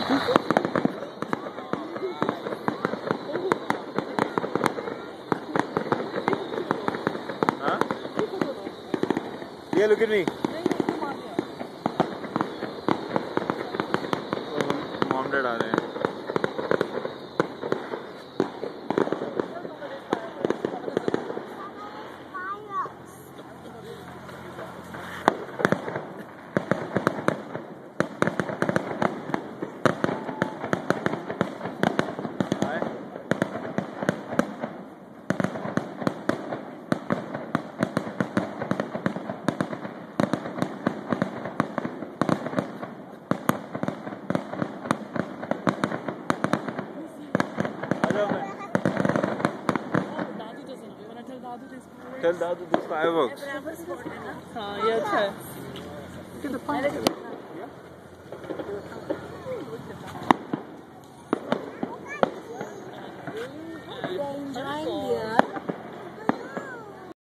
Huh? Yeah, look at me. Mom dad आ रहे हैं. Tell Dadu this fireworks. हाँ ये अच्छा है. Enjoying